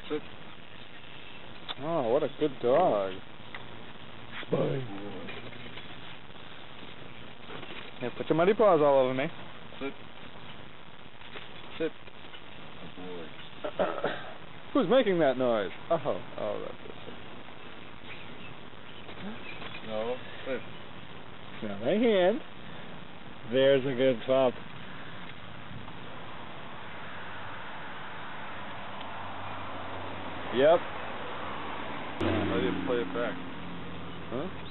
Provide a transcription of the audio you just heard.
Sit. Oh, what a good dog. Spy. Here, put your muddy paws all over me. Sit. Sit. Good boy. Who's making that noise? Oh, that's it. No, sit. Now, right hand. There's a good pup. Yep. How do you play it back? Huh?